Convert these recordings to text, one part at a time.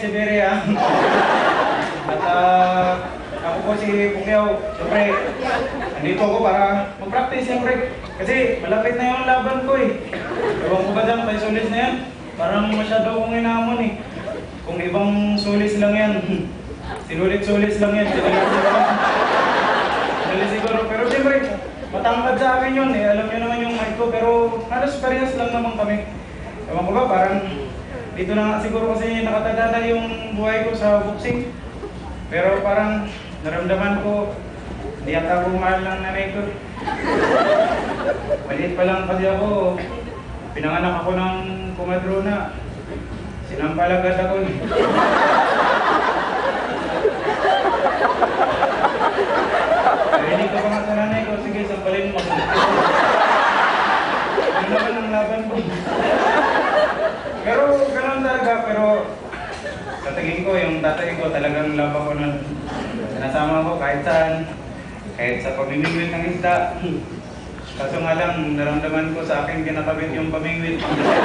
Siberia. At ako po si Pungyaw. Siyempre, andito ako para mag-practice siyempre. Kasi malapit na yung laban ko eh. Ewan ko ba dyan, may sulis na yan? Parang masyado akong inamon eh. Kung ibang sulis lang yan, sinulit-sulis lang yan. Sinulit siguro. Pero siyempre, matangkad sa akin yun eh. Alam nyo naman yung mic ko, pero halos parehas lang naman kami. Ewan ko ba, parang dito na nga siguro kasi nakatagana yung buhay ko sa boxing. Pero parang naramdaman ko, hindi ata ako mahal ng nanay ko. Maliit pa lang kasi ako, pinanganak ako ng kumadrona. Sinampal agad ako eh. Narinig ko pa nga sa nanay ko, sige, sampalin mo. Ano naman ang laban ko? Pero ganun talaga, pero sa tingin ko, yung tatay ko talagang laban ko nun. Sinasama ko kahit saan, kahit sa pamimingwit ng isda. Kaso nga lang, naramdaman ko sa akin kinakabit yung pamingwit.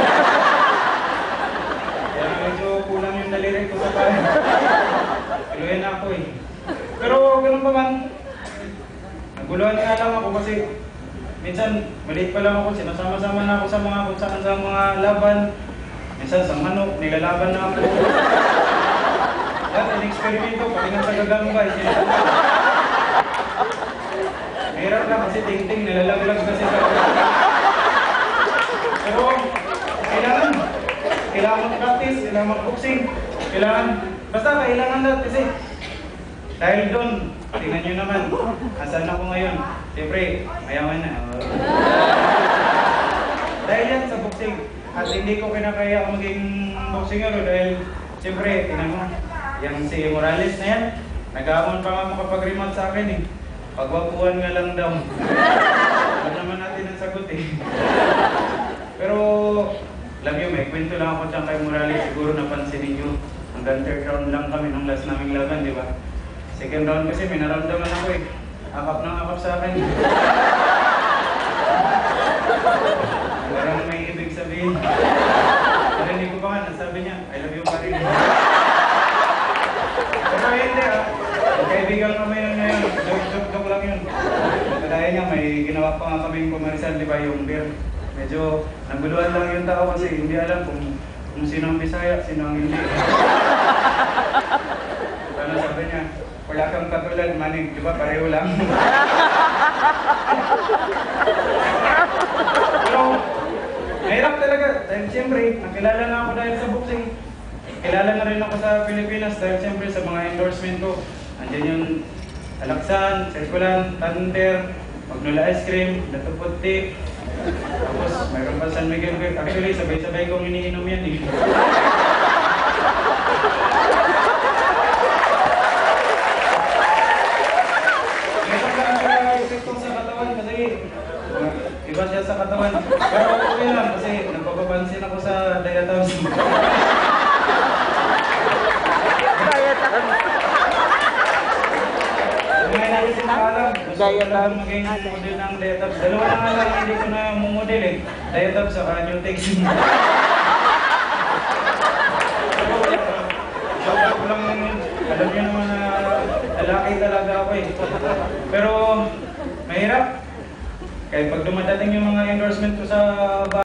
Kaya medyo kulang yung dalirin ko sa bahay. Piluin ako eh. Pero ganun pa man, naguluhan nga lang ako kasi minsan maliit pa lang ako, sinasama-sama na ako sa mga kung saan sa mga laban. Minsan sa manok, nilalaban na ako. Yan, in-experiment ko, pati nga sa gagamba. Mahirap lang kasi ting-ting, nilalaglag kasi sa pero kailangan mag-practice, kailangan mag-boxing, basta kailangan lahat kasi dahil doon, tingnan nyo naman, asan ako ngayon? Siyempre, mayaman na. Dahil yan sa boxing, at hindi ko kinakaya maging boxingero dahil siyempre, tingnan mo, yung si Morales na yan, nag-aamon pa nga makapag-rematch sa akin eh. Pagwapuan nga lang daw. Alam naman natin ang sagot eh. Pero, alam nyo, may kwento lang ako dyan kay Morales. Siguro napansin ninyo, hanggang third round lang kami nung last naming laban, di ba? Second round kasi may naramdaman ako eh. Akap ng akap sa akin. Parang may ibig sabihin. Pero hindi ko pa nga, nasabi niya, I love you pa rin. Pero hindi ah. Magkaibigan kami yun ngayon. Joke lang yun. Kadaya niya, may ginawa pa nga kaming kumarisan, di ba, yung beer. Medyo naguluhan lang yung tao kasi hindi alam kung sino ang Bisaya, sino ang hindi. Ano sabi niya, wala kang katulad, manig, di ba, pareho lang. Pero, mahirap talaga. Dahil siyempre, nakilala na ako dahil sa boxing. Kilala na rin ako sa Pilipinas dahil siyempre sa mga endorsement ko. Andiyan yung Alaksan, Circulan, Thunder, Magnolia Ice Cream, Dato Puti. Tapos, mayroon pa San Miguel. Actually, sabay-sabay kong iniinom yan eh. Iba siya sa katawan. Pero okay lang kasi nagpapapansin ako sa Diatabs. Ngayon natin sinakalam. Gusto ko lang maging model ng Diatabs. Dalawa na nga lang hindi ko na mumodel eh. Diatabs sa New Text. Pero ko lang yun. Alam niyo naman na lalaki talaga ako eh. Pero mahirap. Kaya pag dumadating yung mga endorsement ko sa